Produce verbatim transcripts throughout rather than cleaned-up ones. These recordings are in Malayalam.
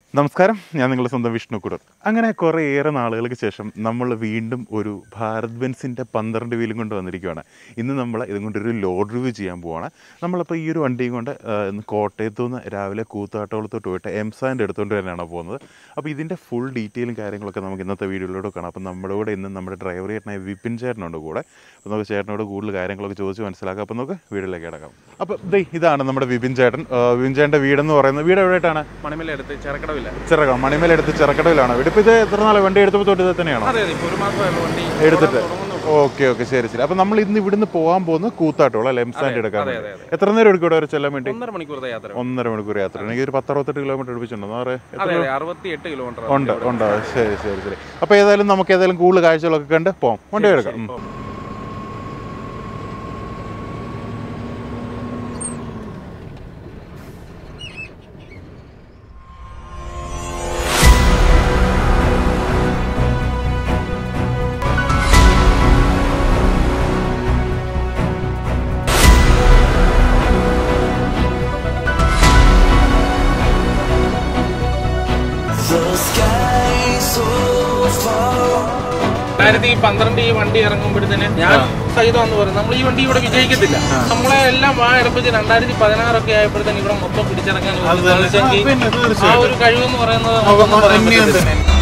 നമസ്കാരം, ഞാൻ നിങ്ങളുടെ സ്വന്തം വിഷ്ണുക്കുടർ. അങ്ങനെ കുറേയേറെ നാളുകൾക്ക് ശേഷം നമ്മൾ വീണ്ടും ഒരു ഭാരത് ബെൻസിൻ്റെ പന്ത്രണ്ട് വീലും കൊണ്ട് വന്നിരിക്കുകയാണ്. ഇന്ന് നമ്മൾ ഇതും കൊണ്ടൊരു ലോഡ് റിവ്യൂ ചെയ്യാൻ പോവാണ്. നമ്മളപ്പോൾ ഈ ഒരു വണ്ടിയും കൊണ്ട് കോട്ടയത്തു നിന്ന് രാവിലെ കൂത്താട്ടോളത്തോട്ട് പോയിട്ട് എംസാൻ്റെ എടുത്തുകൊണ്ട് തന്നെയാണ് പോകുന്നത്. അപ്പോൾ ഇതിൻ്റെ ഫുൾ ഡീറ്റെയിലും കാര്യങ്ങളൊക്കെ നമുക്ക് ഇന്നത്തെ വീഡിയോയിലൂടെ കാണാം. അപ്പോൾ നമ്മുടെ കൂടെ ഇന്ന് നമ്മുടെ ഡ്രൈവർ ചേട്ടനായ വിപിൻ ചേട്ടനുണ്ട് കൂടെ. അപ്പോൾ നമുക്ക് ചേട്ടനോട് കൂടുതൽ കാര്യങ്ങളൊക്കെ ചോദിച്ച് മനസ്സിലാക്കാം. അപ്പോൾ നമുക്ക് വീട്ടിലേക്ക് കിടക്കാം. അപ്പോൾ ദേ ഇതാണ് നമ്മുടെ വിപിൻ ചേട്ടൻ. വിപിൻ ചേട്ടൻ്റെ വീടെന്ന് പറയുന്നത് വീട് എവിടെയായിട്ടാണ്? മണിമലടുത്ത് ചിറക്കടവില്ല. ചിറകം മണിമേലെടുത്ത് ചിറക്കടവിലാണ് വീട്. ഇപ്പോൾ ഇത് എത്ര നാളെ വണ്ടി എടുത്തപ്പോൾ തൊട്ട് ഇത് തന്നെയാണോ എടുത്തിട്ട്? ഓക്കെ ഓക്കെ ശരി ശരി. അപ്പോൾ നമ്മൾ ഇന്ന് ഇവിടുന്ന് പോകാൻ പോകുന്നത് കൂത്താട്ടോളം അല്ലെ എംസാൻഡ് എടുക്കാൻ. എത്ര നേരം എടുക്കും ഇവിടെ ചെല്ലാൻ വേണ്ടി? ഒന്നര മണിക്കൂർ യാത്ര. ഒന്നര മണിക്കൂർ യാത്ര. എനിക്ക് ഒരു പത്തറുപത്തെട്ട് കിലോമീറ്റർ എടുപ്പിച്ചിട്ടുണ്ടോ? അറുപത്തിയെട്ട് കിലോമീറ്റർ ഉണ്ട് ഉണ്ട് ശരി ശരി ശരി. അപ്പോൾ ഏതായാലും നമുക്ക് ഏതായാലും കൂടുതൽ കാഴ്ചകളൊക്കെ കണ്ട് പോകാം. വണ്ടി എടുക്കാം. രണ്ടായിരത്തി പന്ത്രണ്ട് ഈ വണ്ടി ഇറങ്ങുമ്പോഴത്തേന് ഞാൻ സഹിതമാണെന്ന് പറയും, നമ്മൾ ഈ വണ്ടി ഇവിടെ വിജയിക്കത്തില്ല. നമ്മളെ എല്ലാം വാ എടുപ്പിച്ച് രണ്ടായിരത്തി പതിനാറൊക്കെ ആയപ്പോഴത്തേന് ഇവിടെ മൊത്തം പിടിച്ചിറക്കാൻ ആ ഒരു കഴിവെന്ന് പറയുന്നത്.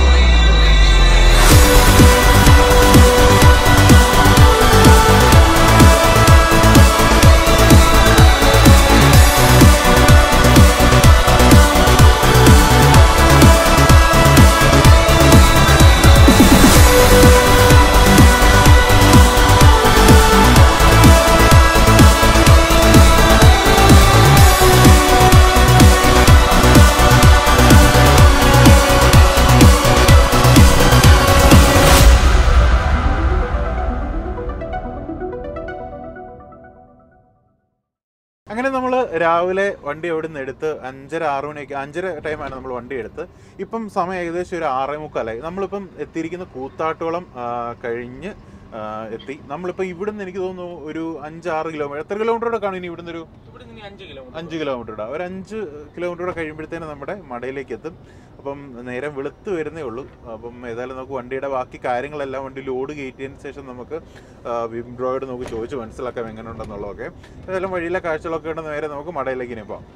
അങ്ങനെ നമ്മൾ രാവിലെ വണ്ടി എവിടെ നിന്ന് എടുത്ത് അഞ്ചര ആറ് മണിയൊക്കെ അഞ്ചര ടൈമാണ് നമ്മൾ വണ്ടി എടുത്ത്. ഇപ്പം സമയം ഏകദേശം ഒരു ആറേ മുക്കാലായി. നമ്മളിപ്പം എത്തിയിരിക്കുന്ന കൂത്താട്ടോളം കഴിഞ്ഞ് എത്തി. നമ്മളിപ്പോൾ ഇവിടുന്ന് എനിക്ക് തോന്നുന്നു ഒരു അഞ്ചാറ് കിലോമീറ്റർ എത്ര കിലോമീറ്ററോടെ കാണും ഇനി ഇവിടുന്ന്? ഒരു അഞ്ച് കിലോമീറ്റർ ഒരു അഞ്ച് കിലോമീറ്ററോടെ കഴിയുമ്പോഴത്തേനും നമ്മുടെ മടയിലേക്ക് എത്തും. അപ്പം നേരം വെളുത്ത് വരുന്നേ ഉള്ളൂ. അപ്പം ഏതായാലും നമുക്ക് വണ്ടിയുടെ ബാക്കി കാര്യങ്ങളെല്ലാം വണ്ടി ലോഡ് കയറ്റിയതിന് ശേഷം നമുക്ക് വിംബ്രോയോട് നമുക്ക് ചോദിച്ച് മനസ്സിലാക്കാം എങ്ങനെ ഉണ്ടെന്നുള്ളതൊക്കെ. ഏതായാലും വഴിയിലെ കാഴ്ചകളൊക്കെ ഉണ്ട്. നേരെ നമുക്ക് മടയിലേക്ക് ഇനി പോകാം.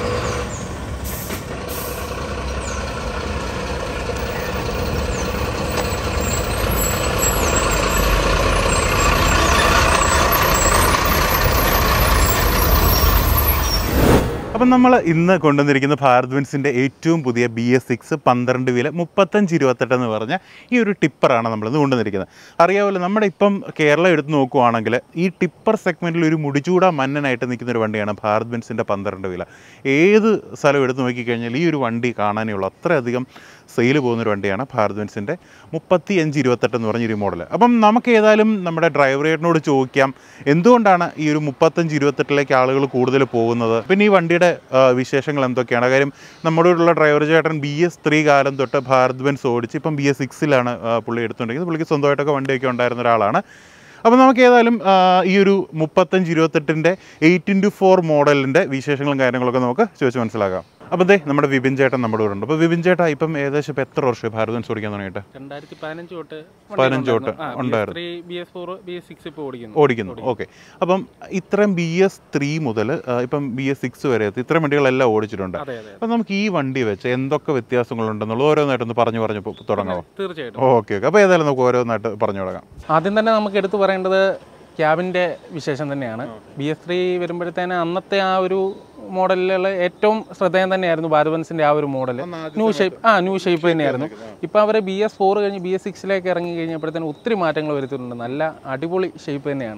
അപ്പം നമ്മൾ ഇന്ന് കൊണ്ടുവന്നിരിക്കുന്ന ഭാരത് ബെൻസിൻ്റെ ഏറ്റവും പുതിയ ബി എസ് സിക്സ് പന്ത്രണ്ട് വീല് മുപ്പത്തഞ്ച് ഇരുപത്തെട്ട് എന്ന് പറഞ്ഞ ഈ ഒരു ടിപ്പറാണ് നമ്മളിന്ന് കൊണ്ടുവന്നിരിക്കുന്നത്. അറിയാമല്ലോ, നമ്മുടെ ഇപ്പം കേരളം എടുത്ത് നോക്കുവാണെങ്കിൽ ഈ ടിപ്പർ സെഗ്മെൻറ്റിൽ ഒരു മുടിചൂടാ മന്നനായിട്ട് നിൽക്കുന്ന ഒരു വണ്ടിയാണ് ഭാരത് ബെൻസിൻ്റെ പന്ത്രണ്ട് വീല്. ഏത് സ്ഥലം എടുത്ത് നോക്കിക്കഴിഞ്ഞാൽ ഈ ഒരു വണ്ടി കാണാനേ ഉള്ളൂ. അത്രയധികം സെയിൽ പോകുന്നൊരു വണ്ടിയാണ് ഭാരത് ബെൻസിൻ്റെ മുപ്പത്തി അഞ്ച് ഇരുപത്തെട്ട് എന്ന് പറഞ്ഞൊരു മോഡൽ. അപ്പം നമുക്ക് ഏതായാലും നമ്മുടെ ഡ്രൈവർ ചേട്ടനോട് ചോദിക്കാം എന്തുകൊണ്ടാണ് ഈ ഒരു മുപ്പത്തഞ്ച് ഇരുപത്തെട്ടിലേക്ക് ആളുകൾ കൂടുതൽ പോകുന്നത്, പിന്നെ ഈ വണ്ടിയുടെ വിശേഷങ്ങൾ എന്തൊക്കെയാണ്. കാര്യം നമ്മുടെ ഉള്ള ഡ്രൈവർ ചേട്ടൻ ബി എസ് ത്രീ കാലം തൊട്ട് ഭാരത് ബെൻസ് ഓടിച്ച് ഇപ്പം ബി എസ് സിക്സിലാണ് പുള്ളി എടുത്തുകൊണ്ടിരിക്കുന്നത്. പുള്ളിക്ക് സ്വന്തമായിട്ടൊക്കെ വണ്ടിയൊക്കെ ഉണ്ടായിരുന്ന ഒരാളാണ്. അപ്പോൾ നമുക്ക് ഏതായാലും ഈ ഒരു മുപ്പത്തഞ്ച് ഇരുപത്തെട്ടിൻ്റെ എയ്റ്റ് ഇൻറ്റു ഫോർ മോഡലിൻ്റെ വിശേഷങ്ങളും കാര്യങ്ങളൊക്കെ നമുക്ക് ചോദിച്ച് മനസ്സിലാക്കാം. അപ്പോൾ ദേ നമ്മുടെ വിപിൻ ചേട്ടൻ നമ്മുടെ കൂടെ ഉണ്ട്. അപ്പോൾ വിപിൻ ചേട്ടാ ഇപ്പം ഏകദേശം ഇപ്പം എത്ര വർഷമായി ഭാരത് ബെൻസ് ഓടിക്കാൻ തുടങ്ങിയിട്ട്? രണ്ടായിരത്തി പതിനഞ്ച് തൊട്ട് പതിനഞ്ച് തൊട്ട് ഉണ്ടായിരുന്നു ഓടിക്കുന്നു. ഓക്കെ. അപ്പം ഇത്രയും ബി എസ് ത്രീ മുതൽ ഇപ്പം ബി എസ് സിക്സ് വരെ എത്തി ഇത്രയും വണ്ടികളെല്ലാം ഓടിച്ചിട്ടുണ്ട്. അപ്പം നമുക്ക് ഈ വണ്ടി വെച്ച് എന്തൊക്കെ വ്യത്യാസങ്ങളുണ്ടെന്നുള്ളത് ഓരോന്നായിട്ടൊന്ന് പറഞ്ഞു പറഞ്ഞു തുടങ്ങാമോ? തീർച്ചയായിട്ടും. Okay okay. അപ്പോൾ ഏതായാലും നമുക്ക് ഓരോന്നായിട്ട് പറഞ്ഞു തുടങ്ങാം. ആദ്യം തന്നെ നമുക്ക് എടുത്തു പറയേണ്ടത് ക്യാബിൻ്റെ വിശേഷം തന്നെയാണ്. ബി എസ് ത്രീ വരുമ്പോഴത്തേന് അന്നത്തെ ആ ഒരു മോഡലിലുള്ള ഏറ്റവും ശ്രദ്ധേയം തന്നെയായിരുന്നു ഭാരത് ബെൻസിൻ്റെ ആ ഒരു മോഡൽ. ന്യൂ ഷേപ്പ് ആ ന്യൂ ഷേപ്പ് തന്നെയായിരുന്നു. ഇപ്പോൾ അവർ ബി എസ് ഫോർ കഴിഞ്ഞ് ബി എസ് സിക്സിലേക്ക് ഇറങ്ങി കഴിഞ്ഞപ്പോഴത്തേന് ഒത്തിരി മാറ്റങ്ങൾ വരുത്തിയിട്ടുണ്ട്. നല്ല അടിപൊളി ഷേപ്പ് തന്നെയാണ്.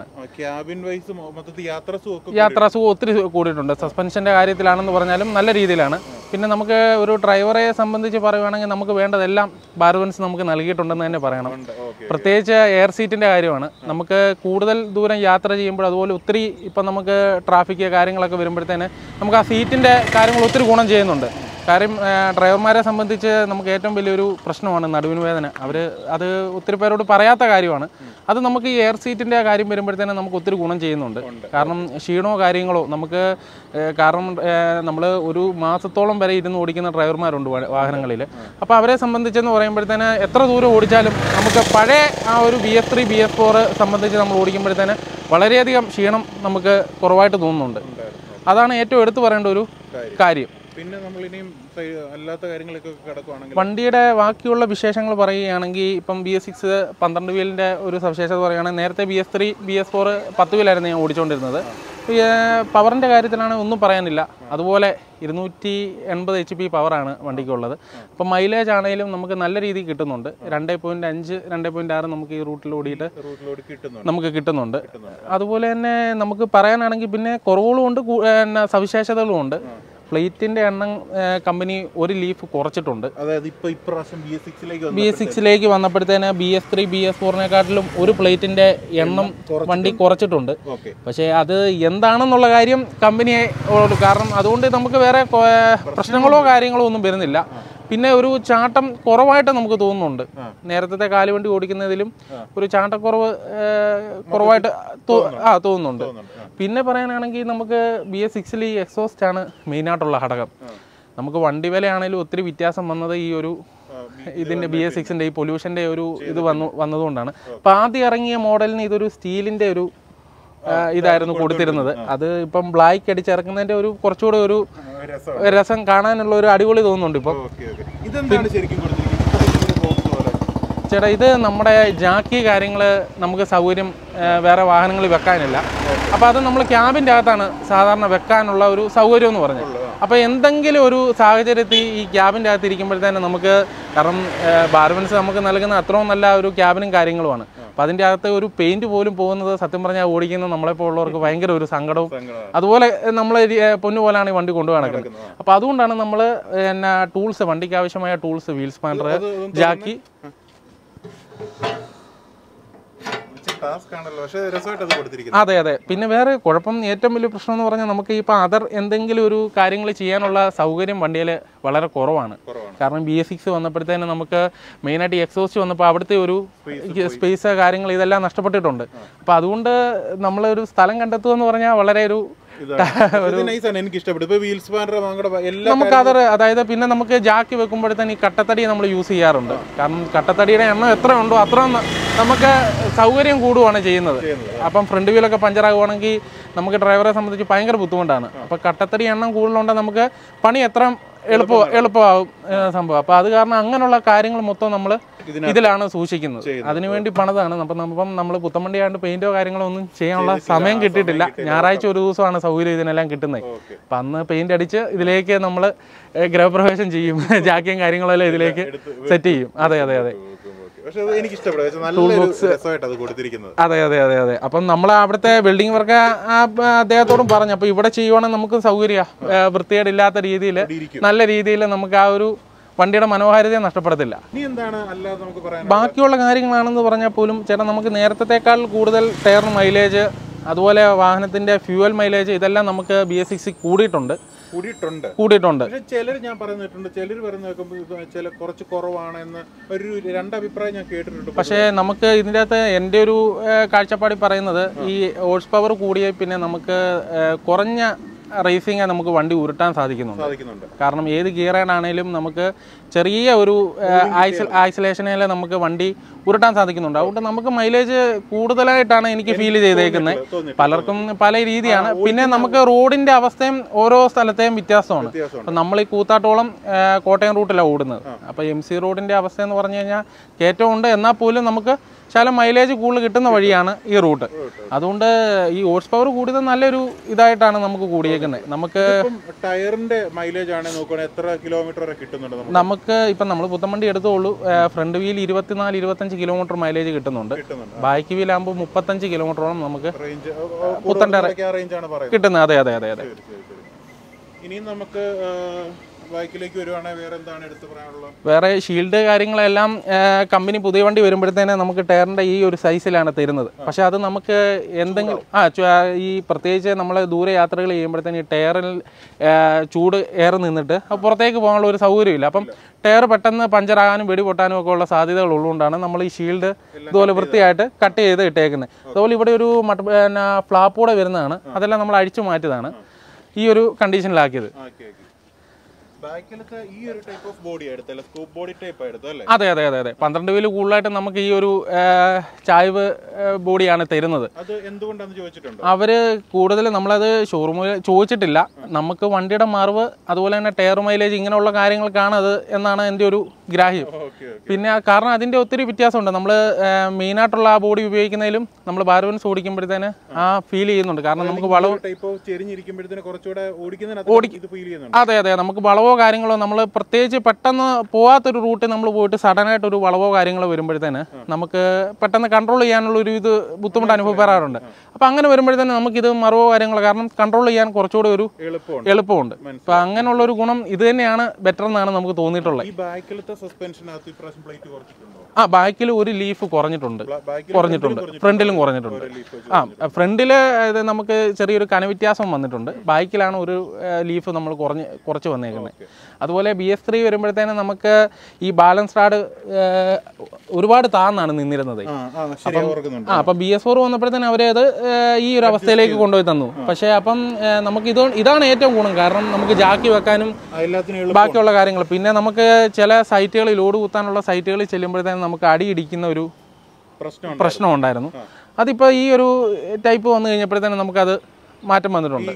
യാത്രാസുഖം ഒത്തിരി കൂടിയിട്ടുണ്ട്. സസ്പെൻഷൻ്റെ കാര്യത്തിലാണെന്ന് പറഞ്ഞാലും നല്ല രീതിയിലാണ്. പിന്നെ നമുക്ക് ഒരു ഡ്രൈവറെ സംബന്ധിച്ച് പറയുകയാണെങ്കിൽ നമുക്ക് വേണ്ടതെല്ലാം ഭാരത് ബെൻസ് നമുക്ക് നൽകിയിട്ടുണ്ടെന്ന് തന്നെ പറയണം. പ്രത്യേകിച്ച് എയർ സീറ്റിൻ്റെ കാര്യമാണ്. നമുക്ക് കൂടുതൽ ദൂരം യാത്ര ചെയ്യുമ്പോൾ അതുപോലെ ഒത്തിരി ഇപ്പം നമുക്ക് ട്രാഫിക് കാര്യങ്ങളൊക്കെ വരുമ്പോഴത്തേന് നമുക്ക് ആ സീറ്റിൻ്റെ കാര്യങ്ങൾ ഒത്തിരി ഗുണം ചെയ്യുന്നുണ്ട്. കാര്യം ഡ്രൈവർമാരെ സംബന്ധിച്ച് നമുക്ക് ഏറ്റവും വലിയൊരു പ്രശ്നമാണ് നടുവിന് വേദന. അവർ അത് ഒത്തിരി പേരോട് പറയാത്ത കാര്യമാണ്. അത് നമുക്ക് ഈ എയർ സീറ്റിൻ്റെ കാര്യം വരുമ്പോഴത്തേനും നമുക്ക് ഒത്തിരി ഗുണം ചെയ്യുന്നുണ്ട്. കാരണം ക്ഷീണമോ കാര്യങ്ങളോ നമുക്ക്, കാരണം നമ്മൾ ഒരു മാസത്തോളം വരെ ഇരുന്ന് ഓടിക്കുന്ന ഡ്രൈവർമാരുണ്ട് വാഹനങ്ങളിൽ. അപ്പോൾ അവരെ സംബന്ധിച്ചെന്ന് പറയുമ്പോഴത്തേന് എത്ര ദൂരം ഓടിച്ചാലും നമുക്ക് പഴയ ആ ഒരു B S three B S four സംബന്ധിച്ച് നമ്മൾ ഓടിക്കുമ്പോഴത്തേന് വളരെയധികം ക്ഷീണം നമുക്ക് കുറവായിട്ട് തോന്നുന്നുണ്ട്. അതാണ് ഏറ്റവും എടുത്തു പറയേണ്ട ഒരു കാര്യം. പിന്നെ നമ്മൾ ഇനിയും അല്ലാത്ത കാര്യങ്ങളൊക്കെ കിടക്കുവാണെങ്കിൽ വണ്ടിയുടെ ബാക്കിയുള്ള വിശേഷങ്ങൾ പറയുകയാണെങ്കിൽ ഇപ്പം ബി എസ് സിക്സ് പന്ത്രണ്ട് വീലിൻ്റെ ഒരു സവിശേഷത പറയുകയാണെങ്കിൽ നേരത്തെ B S three B S four പത്ത് വീലായിരുന്നു ഞാൻ ഓടിച്ചുകൊണ്ടിരുന്നത്. പവറിൻ്റെ കാര്യത്തിലാണെങ്കിൽ ഒന്നും പറയാനില്ല. അതുപോലെ ഇരുന്നൂറ്റി എൺപത് എച്ച് പി പവറാണ് വണ്ടിക്കുള്ളത്. അപ്പം മൈലേജ് ആണെങ്കിലും നമുക്ക് നല്ല രീതിയിൽ കിട്ടുന്നുണ്ട്. രണ്ട് പോയിൻറ്റ് അഞ്ച് രണ്ട് പോയിൻറ്റ് ആറ് നമുക്ക് ഈ റൂട്ടിൽ ഓടിയിട്ട് നമുക്ക് കിട്ടുന്നുണ്ട്. അതുപോലെ തന്നെ നമുക്ക് പറയാനാണെങ്കിൽ പിന്നെ കുറവുകളുമുണ്ട്, പിന്നെ സവിശേഷതകളും ഉണ്ട്. പ്ലേറ്റിൻ്റെ എണ്ണം കമ്പനി ഒരു ലീഫ് കുറച്ചിട്ടുണ്ട്. ബി എസ് സിക്സിലേക്ക് വന്നപ്പോഴത്തേന് B S three B S ഫോറിനെക്കാട്ടിലും ഒരു പ്ലേറ്റിൻ്റെ എണ്ണം വണ്ടി കുറച്ചിട്ടുണ്ട്. പക്ഷേ അത് എന്താണെന്നുള്ള കാര്യം കമ്പനിയെ, കാരണം അതുകൊണ്ട് നമുക്ക് വേറെ പ്രശ്നങ്ങളോ കാര്യങ്ങളോ ഒന്നും വരുന്നില്ല. പിന്നെ ഒരു ചാട്ടം കുറവായിട്ട് നമുക്ക് തോന്നുന്നുണ്ട്. നേരത്തെ കാലുവണ്ടി ഓടിക്കുന്നതിലും ഒരു ചാട്ടക്കുറവ് കുറവായിട്ട് ആ തോന്നുന്നുണ്ട്. പിന്നെ പറയാനാണെങ്കിൽ നമുക്ക് ബി എസ് സിക്സിൽ ഈ എക്സോസ്റ്റ് ആണ് മെയിനായിട്ടുള്ള ഘടകം. നമുക്ക് വണ്ടി വിലയാണെങ്കിലും ഒത്തിരി വ്യത്യാസം വന്നത് ഈ ഒരു ഇതിൻ്റെ ബി എസ് സിക്സിൻ്റെ ഈ പൊല്യൂഷൻ്റെ ഒരു ഇത് വന്നു വന്നതുകൊണ്ടാണ്. അപ്പോൾ ആദ്യം ഇറങ്ങിയ മോഡലിന് ഇതൊരു സ്റ്റീലിൻ്റെ ഒരു ഇതായിരുന്നു കൊടുത്തിരുന്നത്. അത് ഇപ്പം ബ്ലാക്ക് അടിച്ചിറക്കുന്നതിൻ്റെ ഒരു കുറച്ചുകൂടെ ഒരു രസം കാണാനുള്ള ഒരു അടിപൊളി തോന്നുന്നുണ്ട് ഇപ്പം. ചേട്ടാ ഇത് നമ്മുടെ ജാക്കി കാര്യങ്ങൾ നമുക്ക് സൗകര്യം വേറെ വാഹനങ്ങളിൽ വെക്കാനില്ല. അപ്പോൾ അത് നമ്മൾ ക്യാബിൻ്റെ അകത്താണ് സാധാരണ വെക്കാനുള്ള ഒരു സൗകര്യം എന്ന് പറഞ്ഞത്. അപ്പോൾ എന്തെങ്കിലും ഒരു സാഹചര്യത്തിൽ ഈ ക്യാബിൻ്റെ അകത്ത് ഇരിക്കുമ്പോഴത്തേനും നമുക്ക്, കാരണം ബാർബൻസ് നമുക്ക് നൽകുന്ന അത്രയും നല്ല ഒരു ക്യാബിനും കാര്യങ്ങളുമാണ്. അപ്പം അതിൻ്റെ അകത്ത് ഒരു പെയിൻറ്റ് പോലും പോകുന്നത് സത്യം പറഞ്ഞാൽ ഓടിക്കുന്ന നമ്മളെപ്പോൾ ഉള്ളവർക്ക് ഭയങ്കര ഒരു സങ്കടവും അതുപോലെ നമ്മൾ പൊന്നു പോലെയാണ് ഈ വണ്ടി കൊണ്ടു നടക്കുന്നത്. അപ്പോൾ അതുകൊണ്ടാണ് നമ്മൾ പിന്നെ ടൂൾസ്, വണ്ടിക്ക് ആവശ്യമായ ടൂൾസ്, വീൽ സ്പാനർ, ജാക്കി, അതെ അതെ. പിന്നെ വേറെ കുഴപ്പം, ഏറ്റവും വലിയ പ്രശ്നം എന്ന് പറഞ്ഞാൽ നമുക്ക് ഇപ്പോൾ അതർ എന്തെങ്കിലും ഒരു കാര്യങ്ങൾ ചെയ്യാനുള്ള സൗകര്യം വണ്ടിയിൽ വളരെ കുറവാണ്. കാരണം ബി എസ് സിക്സ് വന്നപ്പോഴത്തേനും നമുക്ക് മെയിനായിട്ട് എക്സോസ്റ്റ് വന്നപ്പോൾ അവിടുത്തെ ഒരു സ്പേസ് കാര്യങ്ങൾ ഇതെല്ലാം നഷ്ടപ്പെട്ടിട്ടുണ്ട്. അപ്പോൾ അതുകൊണ്ട് നമ്മളൊരു സ്ഥലം കണ്ടെത്തുക എന്ന് പറഞ്ഞാൽ വളരെ ഒരു നമുക്കത്, അതായത് പിന്നെ നമുക്ക് ജാക്കി വെക്കുമ്പോഴത്തേന് ഈ കട്ടത്തടി നമ്മൾ യൂസ് ചെയ്യാറുണ്ട്. കാരണം കട്ടത്തടിയുടെ എണ്ണം എത്ര ഉണ്ടോ അത്ര നമുക്ക് സൗകര്യം കൂടുകയാണ് ചെയ്യുന്നത്. അപ്പം ഫ്രണ്ട് വീലൊക്കെ പഞ്ചറാകുവാണെങ്കിൽ നമുക്ക് ഡ്രൈവറെ സംബന്ധിച്ച് ഭയങ്കര ബുദ്ധിമുട്ടാണ്. അപ്പോൾ കട്ടത്തടി എണ്ണം കൂടുതലുണ്ടെങ്കിൽ നമുക്ക് പണി എത്ര എളുപ്പ എളുപ്പമാകും സംഭവം. അപ്പോൾ അത് കാരണം അങ്ങനെയുള്ള കാര്യങ്ങൾ മൊത്തം നമ്മൾ ഇതിലാണ് സൂക്ഷിക്കുന്നത്. അതിനുവേണ്ടി പണിതാണ്. അപ്പം അപ്പം നമ്മൾ പുത്തമ്പണ്ടി ആയതുകൊണ്ട് പെയിന്റോ കാര്യങ്ങളോ ഒന്നും ചെയ്യാനുള്ള സമയം കിട്ടിയിട്ടില്ല. ഞായറാഴ്ച ഒരു ദിവസമാണ് സൗകര്യം ഇതിനെല്ലാം കിട്ടുന്നത്. അപ്പം അന്ന് പെയിന്റ് അടിച്ച് ഇതിലേക്ക് നമ്മൾ ഗൃഹപ്രവേശം ചെയ്യും. ജാക്കിയും കാര്യങ്ങളെല്ലാം ഇതിലേക്ക് സെറ്റ് ചെയ്യും. അതെ അതെ അതെ അതെ അതെ അതെ അതെ അപ്പം നമ്മൾ അവിടുത്തെ ബിൽഡിംഗ് വർക്ക് അദ്ദേഹത്തോടും പറഞ്ഞു. അപ്പോൾ ഇവിടെ ചെയ്യുവാണെങ്കിൽ നമുക്ക് സൗകര്യമാണ്. വൃത്തികേടില്ലാത്ത രീതിയിൽ നല്ല രീതിയിൽ നമുക്ക് ആ ഒരു വണ്ടിയുടെ മനോഹാരിതയെ നഷ്ടപ്പെടത്തില്ല. ബാക്കിയുള്ള കാര്യങ്ങളാണെന്ന് പറഞ്ഞാൽ പോലും ചേട്ടാ നമുക്ക് നേരത്തേക്കാൾ കൂടുതൽ ടയർ മൈലേജ്, അതുപോലെ വാഹനത്തിന്റെ ഫ്യൂവൽ മൈലേജ് ഇതെല്ലാം നമുക്ക് ബി എസ് സിക്സ് കൂടിയിട്ടുണ്ട് കൂടിയിട്ടുണ്ട് ചിലർ ഞാൻ പറഞ്ഞിട്ടുണ്ട്, ചിലർ പറയുന്ന ചില കുറച്ച് കുറവാണെന്ന് ഒരു രണ്ടഭിപ്രായം ഞാൻ കേട്ടിട്ടുണ്ട്. പക്ഷേ നമുക്ക് ഇതിൻ്റെ അകത്ത് എൻ്റെ ഒരു കാഴ്ചപ്പാടിൽ പറയുന്നത് ഈ ഹോഴ്സ് പവർ കൂടിയ പിന്നെ നമുക്ക് കുറഞ്ഞ റേസിംഗ് നമുക്ക് വണ്ടി ഉരുട്ടാൻ സാധിക്കുന്നുണ്ട്. കാരണം ഏത് ഗിയറാണേലും നമുക്ക് ചെറിയ ഒരു ആക്സിലേഷനിൽ നമുക്ക് വണ്ടി ഉരുട്ടാൻ സാധിക്കുന്നുണ്ട്. അതുകൊണ്ട് നമുക്ക് മൈലേജ് കൂടുതലായിട്ടാണ് എനിക്ക് ഫീൽ ചെയ്തേക്കുന്നത്. പലർക്കും പല രീതിയാണ്. പിന്നെ നമുക്ക് റോഡിന്റെ അവസ്ഥയും ഓരോ സ്ഥലത്തെയും വ്യത്യാസമാണ്. അപ്പം നമ്മൾ ഈ കൂത്താട്ടോളം കോട്ടയം റൂട്ടിലാണ് ഓടുന്നത്. അപ്പോൾ എം സി റോഡിന്റെ അവസ്ഥ എന്ന് പറഞ്ഞു കഴിഞ്ഞാൽ കയറ്റമുണ്ട്, എന്നാൽ പോലും നമുക്ക് ശകലം മൈലേജ് കൂടുതൽ കിട്ടുന്ന വഴിയാണ് ഈ റൂട്ട്. അതുകൊണ്ട് ഈ ഹോഴ്സ് പവർ കൂടിയത് നല്ലൊരു ഇതായിട്ടാണ് നമുക്ക് കൂടിയേക്കുന്നത്. നമുക്ക് ടയറിന്റെ മൈലേജ് ആണ് നോക്കുകയാണെങ്കിൽ എത്ര കിലോമീറ്റർ വരെ കിട്ടുന്നുണ്ട്? നമുക്ക് ഇപ്പം നമ്മൾ പുത്തമ്പണ്ടി എടുത്തോളൂ, ഫ്രണ്ട് വീൽ ഇരുപത്തിനാല് ഇരുപത്തഞ്ച് കിലോമീറ്റർ മൈലേജ് കിട്ടുന്നുണ്ട്. ബാക്ക് വീലാകുമ്പോൾ മുപ്പത്തഞ്ച് കിലോമീറ്ററോളം നമുക്ക് പുത്തൻ ടയർ കിട്ടുന്നത്. അതെ അതെ അതെ അതെ ഇനി നമുക്ക് ബൈക്കിലേക്ക് വരുവാണെങ്കിൽ വേറെ എന്താണ് എടുത്ത് പറയാനുള്ളത്? വേറെ ഷീൽഡ് കാര്യങ്ങളെല്ലാം കമ്പനി പുതിയ വണ്ടി വരുമ്പോഴത്തേനെ നമുക്ക് ടയറിൻ്റെ ഈ ഒരു സൈസിലാണ് തരുന്നത്. പക്ഷെ അത് നമുക്ക് എന്തെങ്കിലും ആ ഈ പ്രത്യേകിച്ച് നമ്മൾ ദൂരെ യാത്രകൾ ചെയ്യുമ്പോഴത്തേന് ഈ ടയറിൽ ചൂട് ഏറെ നിന്നിട്ട് പുറത്തേക്ക് പോകാനുള്ള ഒരു സൗകര്യമില്ല. അപ്പം ടയർ പെട്ടെന്ന് പഞ്ചറാകാനും വെടി പൊട്ടാനും ഒക്കെ ഉള്ള സാധ്യതകൾ ഉള്ളതുകൊണ്ടാണ് നമ്മൾ ഈ ഷീൽഡ് ഇതുപോലെ വൃത്തിയായിട്ട് കട്ട് ചെയ്ത് ഇട്ടേക്കുന്നത്. അതുപോലെ ഇവിടെ ഒരു മട്ട പിന്നെ ഫ്ലാപ്പ് കൂടെ വരുന്നതാണ്, അതെല്ലാം നമ്മൾ അഴിച്ചു മാറ്റിയതാണ് ഈ ഒരു കണ്ടീഷനിലാക്കിയത്. അതെ അതെ അതെ അതെ പന്ത്രണ്ട് വീല് കൂടുതലായിട്ട് നമുക്ക് ഈ ഒരു ചായ്വ് ബോഡിയാണ് തരുന്നത്. അവര് കൂടുതൽ നമ്മളത് ഷോറൂമിൽ ചോദിച്ചിട്ടില്ല. നമുക്ക് വണ്ടിയുടെ മറിവ് അതുപോലെ തന്നെ ടയർ മൈലേജ് ഇങ്ങനെയുള്ള കാര്യങ്ങൾക്കാണ് അത് എന്നാണ് എൻ്റെ ഒരു ഗ്രാഹ്യം. പിന്നെ കാരണം അതിൻ്റെ ഒത്തിരി വ്യത്യാസമുണ്ട്. നമ്മൾ മെയിനായിട്ടുള്ള ആ ബോഡി ഉപയോഗിക്കുന്നതിലും നമ്മൾ ഭാരവൻസ് ഓടിക്കുമ്പോഴത്തേന് ആ ഫീൽ ചെയ്യുന്നുണ്ട്. കാരണം നമുക്ക് വളവ് അതെ അതെ നമുക്ക് വളവോ കാര്യങ്ങളോ നമ്മൾ പ്രത്യേകിച്ച് പെട്ടെന്ന് പോകാത്തൊരു റൂട്ട് നമ്മൾ പോയിട്ട് സഡനായിട്ട് ഒരു വളവോ കാര്യങ്ങളോ വരുമ്പോഴത്തേന് നമുക്ക് പെട്ടെന്ന് കൺട്രോൾ ചെയ്യാനുള്ള ഒരു ഇത് ബുദ്ധിമുട്ട് അനുഭവപ്പെടാറുണ്ട്. അപ്പം അങ്ങനെ വരുമ്പോഴത്തേന് നമുക്കിത് മറവോ കാര്യങ്ങളോ കാരണം കൺട്രോൾ ചെയ്യാൻ കുറച്ചുകൂടെ ഒരു എളുപ്പമുണ്ട്. അപ്പം അങ്ങനെയുള്ള ഒരു ഗുണം ഇത് തന്നെയാണ് ബെറ്റർ എന്നാണ് നമുക്ക് തോന്നിയിട്ടുള്ളത്. ആ ബാക്കിൽ ഒരു ലീഫ് കുറഞ്ഞിട്ടുണ്ട് കുറഞ്ഞിട്ടുണ്ട് ഫ്രണ്ടിലും കുറഞ്ഞിട്ടുണ്ട്. ആ ഫ്രണ്ടിൽ ഇത് നമുക്ക് ചെറിയൊരു കനവ്യത്യാസം വന്നിട്ടുണ്ട്. ബാക്കിലാണ് ഒരു ലീഫ് നമ്മൾ കുറഞ്ഞ് കുറച്ച് വന്നേക്കുന്നത്. അതുപോലെ ബി എസ് ത്രീ വരുമ്പോഴത്തേനും നമുക്ക് ഈ ബാലൻസ് റാഡ് ഒരുപാട് താന്നാണ് നിന്നിരുന്നത്. ആ അപ്പം ബി എസ് ഫോർ വന്നപ്പോഴത്തേനും അവരെ അത് ഈ ഒരു അവസ്ഥയിലേക്ക് കൊണ്ടുപോയി തന്നു. പക്ഷേ അപ്പം നമുക്ക് ഇത് ഇതാണ് ഏറ്റവും ഗുണം. കാരണം നമുക്ക് ജാക്കി വെക്കാനും ബാക്കിയുള്ള കാര്യങ്ങൾ. പിന്നെ നമുക്ക് ചില സൈറ്റുകളിൽ ലോഡ് കുത്താനുള്ള സൈറ്റുകളിൽ ചെല്ലുമ്പോഴത്തേനും നമുക്ക് അടിയിടിക്കുന്ന ഒരു പ്രശ്നം ഉണ്ടായിരുന്നു. അതിപ്പോൾ ഈ ഒരു ടൈപ്പ് വന്നു കഴിഞ്ഞപ്പോഴത്തേനും നമുക്കത് മാറ്റം വന്നിട്ടുണ്ട്.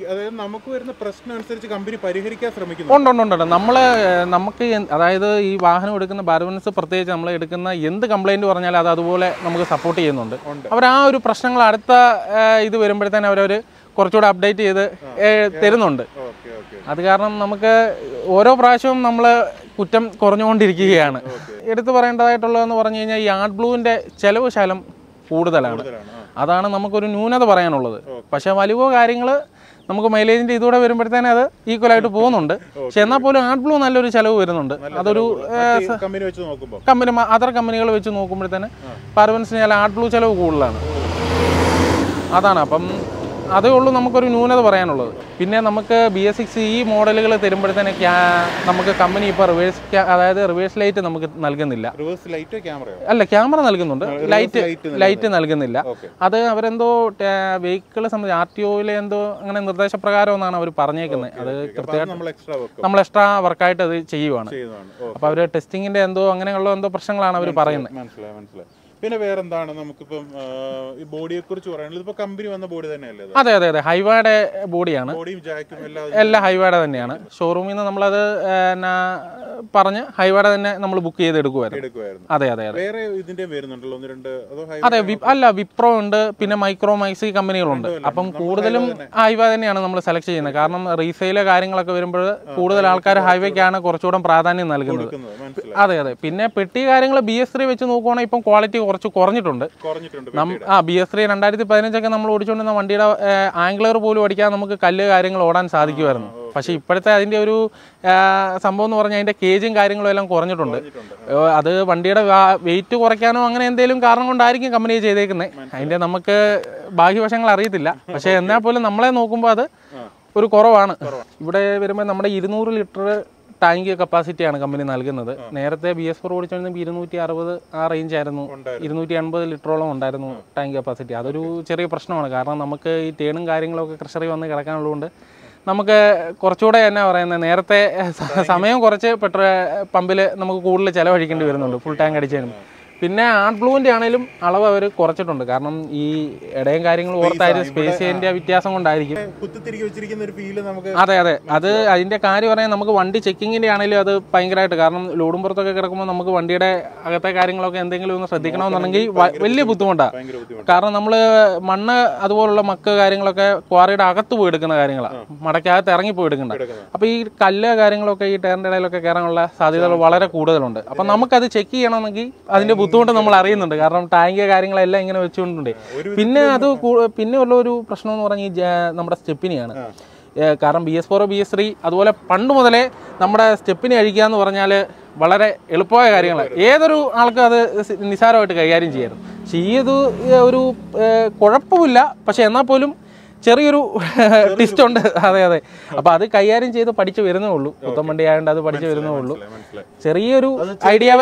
ഉണ്ട് നമ്മൾ നമുക്ക് അതായത് ഈ വാഹനം എടുക്കുന്ന ഭാരവൻസ് പ്രത്യേകിച്ച് നമ്മൾ എടുക്കുന്ന എന്ത് കംപ്ലൈൻറ്റ് പറഞ്ഞാൽ അത് അതുപോലെ നമുക്ക് സപ്പോർട്ട് ചെയ്യുന്നുണ്ട്. അവർ ആ ഒരു പ്രശ്നങ്ങൾ അടുത്ത ഇത് വരുമ്പോഴത്തേനും അവരവർ കുറച്ചുകൂടെ അപ്ഡേറ്റ് ചെയ്ത് തരുന്നുണ്ട്. അത് കാരണം നമുക്ക് ഓരോ പ്രാവശ്യവും നമ്മൾ കുറ്റം കുറഞ്ഞുകൊണ്ടിരിക്കുകയാണ്. എടുത്തു പറയേണ്ടതായിട്ടുള്ളതെന്ന് പറഞ്ഞു കഴിഞ്ഞാൽ ഈ ആർട്ട് ബ്ലൂവിൻ്റെ ചെലവ് ശകലം കൂടുതലാണ്. അതാണ് നമുക്കൊരു ന്യൂനത പറയാനുള്ളത്. പക്ഷേ വലിവോ കാര്യങ്ങൾ നമുക്ക് മൈലേജിൻ്റെ ഇതൂടെ വരുമ്പോഴത്തേനെ അത് ഈക്വലായിട്ട് പോകുന്നുണ്ട്. പക്ഷെ എന്നാൽ പോലും ആർട്ട് ബ്ലൂ നല്ലൊരു ചിലവ് വരുന്നുണ്ട്. അതൊരു കമ്പനി അതർ കമ്പനികൾ വെച്ച് നോക്കുമ്പോഴത്തേന് ഭാരവൻസിന് ചില ആർട്ട് ബ്ലൂ ചിലവ് കൂടുതലാണ്. അതാണ് അപ്പം അതേ ഉള്ളൂ നമുക്കൊരു ന്യൂനത പറയാനുള്ളത്. പിന്നെ നമുക്ക് ബി എസ് സിക്സ് ഈ മോഡലുകൾ തരുമ്പോഴത്തേനെ നമുക്ക് കമ്പനി ഇപ്പോൾ റിവേഴ്സ് അതായത് റിവേഴ്സ് ലൈറ്റ് നമുക്ക് നൽകുന്നില്ല. അല്ല ക്യാമറ നൽകുന്നുണ്ട്, ലൈറ്റ് ലൈറ്റ് നൽകുന്നില്ല. അത് അവരെന്തോ വെഹിക്കിൾ സംബന്ധിച്ച് ആർ ടി ഒയിലെ എന്തോ അങ്ങനെ നിർദ്ദേശപ്രകാരം എന്നാണ് അവർ പറഞ്ഞേക്കുന്നത്. അത് കൃത്യമായിട്ട് നമ്മൾ എക്സ്ട്രാ വർക്കായിട്ട് അത് ചെയ്യുവാണ്. അപ്പോൾ അവർ ടെസ്റ്റിങ്ങിൻ്റെ എന്തോ അങ്ങനെയുള്ള എന്തോ പ്രശ്നങ്ങളാണ് അവർ പറയുന്നത്. പിന്നെ വേറെന്താണ് നമുക്കിപ്പം ഈ ബോഡിയെ കുറിച്ച് പറയാനുള്ളത്? ഇപ്പൊ കമ്പനി വന്ന ബോഡി തന്നെയല്ലേ? അതെ അതെ അതെ ഹൈവയുടെ ബോഡിയാണ്. എല്ലാം ഹൈവയുടെ തന്നെയാണ്. ഷോറൂമിൽ നിന്ന് നമ്മളത് പറഞ്ഞ് ഹൈവയുടെ തന്നെ നമ്മൾ ബുക്ക് ചെയ്ത് എടുക്കുമായിരുന്നു. അതെ അതെ അതെ അതെ അല്ല വിപ്രോ ഉണ്ട്, പിന്നെ മൈക്രോ മാക്സി കമ്പനികളുണ്ട്. അപ്പം കൂടുതലും ഹൈവ തന്നെയാണ് നമ്മൾ സെലക്ട് ചെയ്യുന്നത്. കാരണം റീസെയിലെ കാര്യങ്ങളൊക്കെ വരുമ്പോൾ കൂടുതൽ ആൾക്കാർ ഹൈവേക്കാണ് കുറച്ചുകൂടെ പ്രാധാന്യം നൽകുന്നത്. അതെ അതെ പിന്നെ പെട്ടി കാര്യങ്ങൾ ബി എസ് ത്രീ വെച്ച് നോക്കുവാണെങ്കിൽ ഇപ്പം ക്വാളിറ്റി കുറച്ച് കുറഞ്ഞിട്ടുണ്ട്. ആ ബി എസ് ത്രീ രണ്ടായിരത്തി പതിനഞ്ചൊക്കെ നമ്മൾ ഓടിച്ചുകൊണ്ടിരുന്ന വണ്ടിയുടെ ആംഗ്ലർ പോലും അടിക്കാതെ നമുക്ക് കല്ല് കാര്യങ്ങൾ ഓടാൻ സാധിക്കുമായിരുന്നു. പക്ഷേ ഇപ്പോഴത്തെ അതിൻ്റെ ഒരു സംഭവം എന്ന് പറഞ്ഞാൽ അതിൻ്റെ കേജും കാര്യങ്ങളും എല്ലാം കുറഞ്ഞിട്ടുണ്ട്. അത് വണ്ടിയുടെ വെയിറ്റ് കുറയ്ക്കാനോ അങ്ങനെ എന്തെങ്കിലും കാരണം കൊണ്ടായിരിക്കും കമ്പനി ചെയ്തേക്കുന്നത്. അതിൻ്റെ നമുക്ക് ബാഹ്യവശങ്ങൾ അറിയത്തില്ല. പക്ഷേ എന്നാൽ പോലും നമ്മളെ നോക്കുമ്പോൾ അത് ഒരു കുറവാണ്. ഇവിടെ വരുമ്പോൾ നമ്മുടെ ഇരുന്നൂറ് ലിറ്റർ ടാങ്ക് കപ്പാസിറ്റിയാണ് കമ്പനി നൽകുന്നത്. നേരത്തെ ബി എസ് ഫോർ ഓടിച്ചുകൊണ്ടിരുമ്പോൾ ഇരുന്നൂറ്റി അറുപത് ആ റേഞ്ച് ആയിരുന്നു. ഇരുന്നൂറ്റി അൻപത് ലിറ്ററോളം ഉണ്ടായിരുന്നു ടാങ്ക് കപ്പാസിറ്റി. അതൊരു ചെറിയ പ്രശ്നമാണ്. കാരണം നമുക്ക് ഈ ടേണും കാര്യങ്ങളൊക്കെ ക്രഷറി വന്ന് കിടക്കാനുള്ളതുകൊണ്ട് നമുക്ക് കുറച്ചുകൂടെ എന്നാ പറയുന്നത് നേരത്തെ സമയം കുറച്ച് പെട്രോൾ പമ്പിൽ നമുക്ക് കൂടുതൽ ചിലവഴിക്കേണ്ടി വരുന്നുണ്ട് ഫുൾ ടാങ്ക് അടിച്ചതിനും. പിന്നെ ആർട്ട് ബ്ലൂവിൻ്റെ ആണെങ്കിലും അളവ് അവർ കുറച്ചിട്ടുണ്ട്. കാരണം ഈ ഇടയും കാര്യങ്ങളും ഓർത്തായാലും സ്പേസിൻ്റെ വ്യത്യാസം കൊണ്ടായിരിക്കും. അതെ അതെ അത് അതിൻ്റെ കാര്യം പറയാൻ നമുക്ക് വണ്ടി ചെക്കിങ്ങിൻ്റെ ആണെങ്കിലും അത് ഭയങ്കരമായിട്ട് കാരണം ലോഡും പുറത്തൊക്കെ കിടക്കുമ്പോൾ നമുക്ക് വണ്ടിയുടെ അകത്തെ കാര്യങ്ങളൊക്കെ എന്തെങ്കിലും ഒന്ന് ശ്രദ്ധിക്കണമെന്നുണ്ടെങ്കിൽ വലിയ ബുദ്ധിമുട്ടാണ്. കാരണം നമ്മൾ മണ്ണ് അതുപോലുള്ള മക്ക് കാര്യങ്ങളൊക്കെ ക്വാറിയുടെ അകത്ത് പോയി എടുക്കുന്ന കാര്യങ്ങളാണ്, മടക്കകത്ത് ഇറങ്ങി പോയി എടുക്കേണ്ട. അപ്പോൾ ഈ കല്ല് കാര്യങ്ങളൊക്കെ ഈ ടയറിൻ്റെ ഇടയിലൊക്കെ കയറാനുള്ള സാധ്യതകൾ വളരെ കൂടുതലുണ്ട്. അപ്പം നമുക്കത് ചെക്ക് ചെയ്യണമെങ്കിൽ അതിൻ്റെ ബുദ്ധിമുട്ട് നമ്മൾ അറിയുന്നുണ്ട്. കാരണം ടാങ്ക് കാര്യങ്ങളെല്ലാം ഇങ്ങനെ വെച്ചുകൊണ്ടുണ്ട്. പിന്നെ അത് പിന്നെ ഉള്ള ഒരു പ്രശ്നം എന്ന് പറഞ്ഞാൽ നമ്മുടെ സ്റ്റെപ്പിനെയാണ്. കാരണം ബി എസ് ഫോറോ ബി എസ് ത്രീ അതുപോലെ പണ്ട് മുതലേ നമ്മുടെ സ്റ്റെപ്പിനെ അഴിക്കുക എന്ന് പറഞ്ഞാൽ വളരെ എളുപ്പമായ കാര്യങ്ങളാണ്. ഏതൊരു ആൾക്കും അത് നിസ്സാരമായിട്ട് കൈകാര്യം ചെയ്യായിരുന്നു. പക്ഷേ ഈ ഇത് ഒരു കുഴപ്പമില്ല, പക്ഷെ എന്നാൽ പോലും ചെറിയൊരു ടിസ്റ്റ് ഉണ്ട്. അതെ അതെ അപ്പോൾ അത് കൈകാര്യം ചെയ്ത് പഠിച്ചു വരുന്നേ ഉള്ളൂ. പുത്തൻ വണ്ടി ആയതുകൊണ്ട് അത് പഠിച്ചു വരുന്നേ ഉള്ളൂ. ചെറിയൊരു ഐഡിയ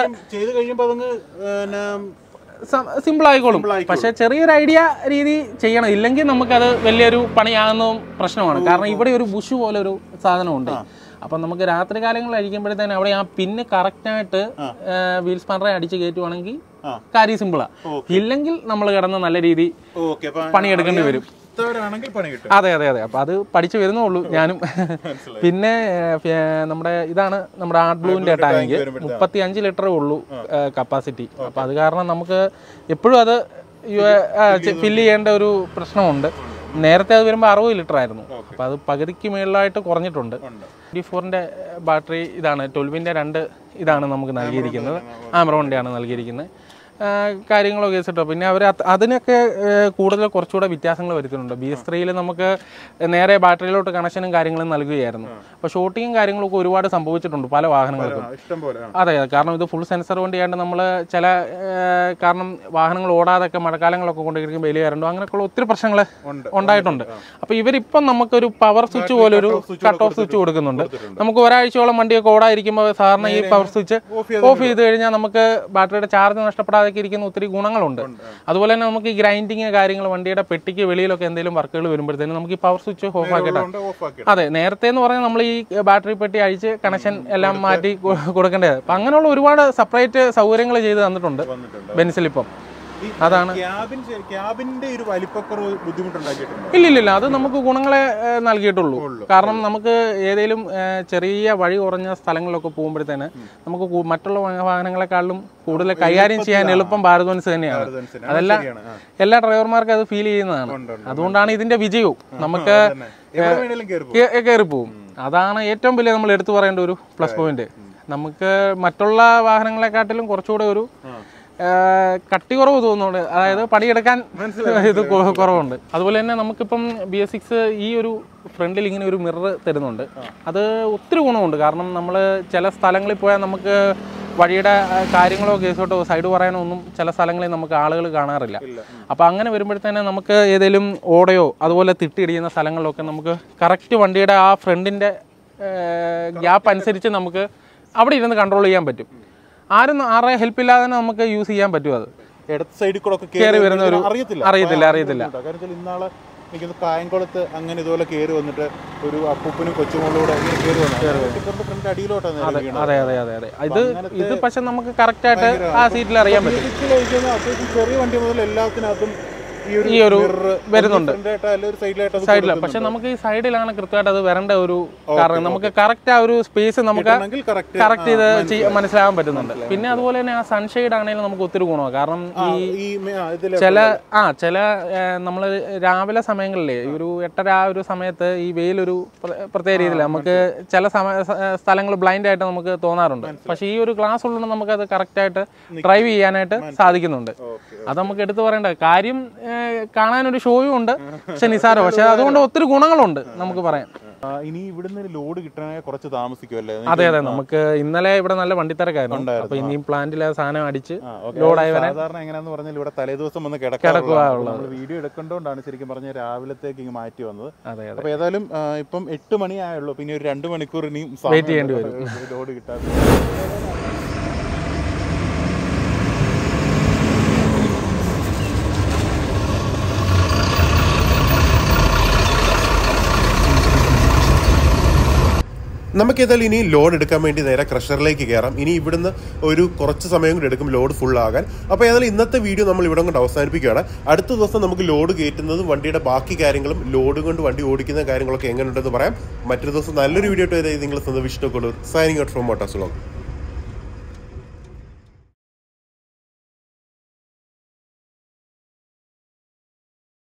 സിമ്പിൾ ആയിക്കോളും. പക്ഷെ ചെറിയൊരു ഐഡിയ രീതി ചെയ്യണം, ഇല്ലെങ്കിൽ നമുക്കത് വലിയൊരു പണിയാകുന്നതും പ്രശ്നമാണ്. കാരണം ഇവിടെ ഒരു ബുഷ് പോലെ ഒരു സാധനമുണ്ട്. അപ്പം നമുക്ക് രാത്രി കാലങ്ങളിൽ അടിക്കുമ്പോഴത്തേന് അവിടെ ആ പിന്ന് കറക്റ്റായിട്ട് വീൽ സ്പാനറെ അടിച്ച് കയറ്റുവാണെങ്കിൽ കാര്യം സിമ്പിളാണ്. ഇല്ലെങ്കിൽ നമ്മൾ കിടന്ന് നല്ല രീതി പണിയെടുക്കേണ്ടി വരും. അതെ അതെ അതെ അപ്പോൾ അത് പഠിച്ചു വരുന്നേ ഉള്ളൂ ഞാനും. പിന്നെ നമ്മുടെ ഇതാണ് നമ്മുടെ ആർട്ട് ബ്ലൂവിൻ്റെ ടാങ്ക്. മുപ്പത്തി അഞ്ച് ലിറ്ററേ ഉള്ളൂ കപ്പാസിറ്റി. അപ്പോൾ അത് കാരണം നമുക്ക് എപ്പോഴും അത് ഫില്ല് ചെയ്യേണ്ട ഒരു പ്രശ്നമുണ്ട്. നേരത്തെ അത് വരുമ്പോൾ അറുപത് ലിറ്റർ ആയിരുന്നു. അപ്പോൾ അത് പകുതിക്ക് മേളിലായിട്ട് കുറഞ്ഞിട്ടുണ്ട്. ട്വൻറ്റി ഫോറിൻ്റെ ബാറ്ററി ഇതാണ്, ട്വൽവിൻ്റെ രണ്ട് ഇതാണ് നമുക്ക് നൽകിയിരിക്കുന്നത്. ആമറോണിൻ്റെയാണ് നൽകിയിരിക്കുന്നത്. കാര്യങ്ങളൊക്കെ വെച്ചിട്ടോ. പിന്നെ അവർ അതിനൊക്കെ കൂടുതൽ കുറച്ചുകൂടെ വ്യത്യാസങ്ങൾ വരുത്തുന്നുണ്ട്. ബി എസ് ത്രീയിൽ നമുക്ക് നേരെ ബാറ്ററിയിലോട്ട് കണക്ഷനും കാര്യങ്ങളും നൽകുകയായിരുന്നു. അപ്പോൾ ഷോട്ടിങ്ങും കാര്യങ്ങളൊക്കെ ഒരുപാട് സംഭവിച്ചിട്ടുണ്ട് പല വാഹനങ്ങൾക്കും. അതെ, കാരണം ഇത് ഫുൾ സെൻസർ വണ്ടിയായിട്ട് നമ്മൾ ചില കാരണം വാഹനങ്ങൾ ഓടാതൊക്കെ മഴക്കാലങ്ങളൊക്കെ കൊണ്ടിരിക്കുമ്പോൾ വലിയ കയറുണ്ടോ അങ്ങനെയൊക്കെയുള്ള ഒത്തിരി പ്രശ്നങ്ങൾ ഉണ്ടായിട്ടുണ്ട്. അപ്പോൾ ഇവരിപ്പം നമുക്കൊരു പവർ സ്വിച്ച് പോലെ ഒരു കട്ട് ഓഫ് സ്വിച്ച് കൊടുക്കുന്നുണ്ട്. നമുക്ക് ഒരാഴ്ചയോളം വണ്ടിയൊക്കെ ഓടാതിരിക്കുമ്പോൾ സാറിന് ഈ പവർ സ്വിച്ച് ഓഫ് ചെയ്ത് കഴിഞ്ഞാൽ നമുക്ക് ബാറ്ററിയുടെ ചാർജ് നഷ്ടപ്പെടാതെ ഇരിക്കുന്ന ഒത്തിരി ഗുണങ്ങളുണ്ട്. അതുപോലെ തന്നെ നമുക്ക് ഈ ഗ്രൈൻഡിങ് കാര്യങ്ങൾ വണ്ടിയുടെ പെട്ടിക്ക് വെളിയിലൊക്കെ എന്തെങ്കിലും വർക്കുകൾ വരുമ്പോഴത്തേനും നമുക്ക് ഈ പവർ സ്വിച്ച് ഓഫ് ആക്കിയിട്ടാണ്. അതെ, നേരത്തെ എന്ന് പറഞ്ഞാൽ നമ്മൾ ഈ ബാറ്ററി പെട്ടി അഴിച്ച് കണക്ഷൻ എല്ലാം മാറ്റി കൊടുക്കേണ്ടത്. അപ്പം അങ്ങനെയുള്ള ഒരുപാട് സെപ്പറേറ്റ് സൗകര്യങ്ങൾ ചെയ്ത് തന്നിട്ടുണ്ട് ബെൻസിലിപ്പം. അതാണ് ഇല്ലില്ല, അത് നമുക്ക് ഗുണങ്ങളെ നൽകിയിട്ടുള്ളൂ. കാരണം നമുക്ക് ഏതെങ്കിലും ചെറിയ വഴി കുറഞ്ഞ സ്ഥലങ്ങളിലൊക്കെ പോകുമ്പോഴത്തേന് നമുക്ക് മറ്റുള്ള വാഹനങ്ങളെക്കാളും കൂടുതൽ കൈകാര്യം ചെയ്യാൻ എളുപ്പം ഭാരത് ബെൻസ് തന്നെയാണ്. അതെല്ലാം എല്ലാ ഡ്രൈവർമാർക്കും അത് ഫീൽ ചെയ്യുന്നതാണ്. അതുകൊണ്ടാണ് ഇതിന്റെ വിജയവും. നമുക്ക് കയറിപ്പോവും. അതാണ് ഏറ്റവും വലിയ നമ്മൾ എടുത്തു പറയേണ്ട ഒരു പ്ലസ് പോയിന്റ്. നമുക്ക് മറ്റുള്ള വാഹനങ്ങളെക്കാട്ടിലും കുറച്ചുകൂടെ ഒരു കട്ടി കുറവ് തോന്നുന്നുണ്ട്. അതായത് പണിയെടുക്കാൻ ഇത് കുറവുണ്ട്. അതുപോലെ തന്നെ നമുക്കിപ്പം ബി എസ് സിക്സ് ഈ ഒരു ഫ്രണ്ടിൽ ഇങ്ങനെ ഒരു മിറർ തരുന്നുണ്ട്. അത് ഒത്തിരി ഗുണമുണ്ട്. കാരണം നമ്മൾ ചില സ്ഥലങ്ങളിൽ പോയാൽ നമുക്ക് വഴിയുടെ കാര്യങ്ങളോ കേസോട്ടോ സൈഡ് പറയാനോ ഒന്നും ചില സ്ഥലങ്ങളിൽ നമുക്ക് ആളുകൾ കാണാറില്ല. അപ്പോൾ അങ്ങനെ വരുമ്പോഴത്തേനെ നമുക്ക് ഏതെങ്കിലും ഓടയോ അതുപോലെ തിട്ടിയിടിയുന്ന സ്ഥലങ്ങളിലൊക്കെ നമുക്ക് കറക്റ്റ് വണ്ടിയുടെ ആ ഫ്രണ്ടിൻ്റെ ഗ്യാപ്പ് അനുസരിച്ച് നമുക്ക് അവിടെ ഇരുന്ന് കൺട്രോൾ ചെയ്യാൻ പറ്റും. ആരും ആരുടെ ഹെൽപ്പ് ഇല്ലാതെ തന്നെ നമുക്ക് യൂസ് ചെയ്യാൻ പറ്റും. അത് ഇടത്ത് സൈഡിൽ കൂടെ കയറി വരുന്ന ഒരു അറിയത്തില്ല അറിയത്തില്ല ഇന്നാളെ എനിക്ക് കായംകുളത്ത് അങ്ങനെ ഇതുപോലെ കയറി വന്നിട്ട് ഒരു അപ്പൂപ്പനും കൊച്ചുമോളൂടെ കയറി വന്നു അടിയിലോട്ടാണ്. അതെ അതെ അതെ അതെ ഇത് ഇത് പക്ഷെ നമുക്ക് കറക്റ്റ് ആയിട്ട് ആ സീറ്റിൽ അറിയാൻ പറ്റും. ചെറിയ വണ്ടി മുതൽ എല്ലാത്തിനകത്തും ഈ ഒരു വരുന്നുണ്ട് സൈഡില്. പക്ഷെ നമുക്ക് ഈ സൈഡിലാണ് കൃത്യമായിട്ട് അത് വരേണ്ട ഒരു കാരണം നമുക്ക് കറക്റ്റ് ആ ഒരു സ്പേസ് നമുക്ക് കറക്റ്റ് ചെയ്ത് മനസ്സിലാകാൻ പറ്റുന്നുണ്ട്. പിന്നെ അതുപോലെ തന്നെ ആ സൺഷെയ്ഡ് ആണെങ്കിലും നമുക്ക് ഒത്തിരി ഗുണമാണ്. കാരണം ഈ ചില ആ ചില നമ്മൾ രാവിലെ സമയങ്ങളിലെ ഈ ഒരു എട്ടര ആ ഒരു സമയത്ത് ഈ വെയിലൊരു പ്രത്യേക രീതിയിൽ നമുക്ക് ചില സ്ഥലങ്ങൾ ബ്ലൈൻഡ് ആയിട്ട് നമുക്ക് തോന്നാറുണ്ട്. പക്ഷെ ഈ ഒരു ഗ്ലാസ് ഉള്ളത് നമുക്കത് കറക്റ്റായിട്ട് ഡ്രൈവ് ചെയ്യാനായിട്ട് സാധിക്കുന്നുണ്ട്. അത് നമുക്ക് എടുത്തു പറയേണ്ട കാര്യം. കാണാനൊരു ഷോയും ഉണ്ട്, പക്ഷെ നിസാരം. പക്ഷെ അതുകൊണ്ട് ഒത്തിരി ഗുണങ്ങളുണ്ട് നമുക്ക് പറയാം. ഇനി ഇവിടുന്ന് ലോഡ് കിട്ടണമെങ്കിൽ കുറച്ച് താമസിക്കുമല്ലേ? അതെ അതെ, നമുക്ക് ഇന്നലെ ഇവിടെ നല്ല വണ്ടിത്തിരക്കായിരുന്നു. അപ്പൊ ഇനിയും പ്ലാന്റിൽ ആ സാധനം അടിച്ച് ലോഡായി വരാൻ സാധാരണ എങ്ങനെയാന്ന് പറഞ്ഞാൽ ഇവിടെ തലേദിവസം വന്ന് കിടക്കുക. വീഡിയോ എടുക്കേണ്ടോണ്ടാണ് ശരിക്കും പറഞ്ഞ രാവിലത്തേക്ക് ഇങ്ങ് മാറ്റി വന്നത്. അപ്പൊ ഏതായാലും ഇപ്പം എട്ട് മണിയായുള്ളൂ. പിന്നെ ഒരു രണ്ട് മണിക്കൂർ ഇനിയും വെയിറ്റ് ചെയ്യേണ്ടി വരും ലോഡ് കിട്ടാൻ. നമുക്ക് ഏതായാലും ഇനി ലോഡ് എടുക്കാൻ വേണ്ടി നേരെ ക്രഷറിലേക്ക് കയറാം. ഇനി ഇവിടുന്ന് ഒരു കുറച്ച് സമയം കൂടി എടുക്കും ലോഡ് ഫുൾ ആകാൻ. അപ്പോൾ ഏതായാലും ഇന്നത്തെ വീഡിയോ നമ്മൾ ഇവിടെ കൊണ്ട് അവസാനിപ്പിക്കുകയാണ്. അടുത്ത ദിവസം നമുക്ക് ലോഡ് കയറ്റുന്നതും വണ്ടിയുടെ ബാക്കി കാര്യങ്ങളും ലോഡ് കൊണ്ട് വണ്ടി ഓടിക്കുന്ന കാര്യങ്ങളൊക്കെ എങ്ങനെയുണ്ടെന്ന് പറയാം. മറ്റൊരു ദിവസം നല്ലൊരു വീഡിയോ ആയിട്ട് നിങ്ങൾ സ്വന്തം Vishnu Kollur signing out from autos vlog.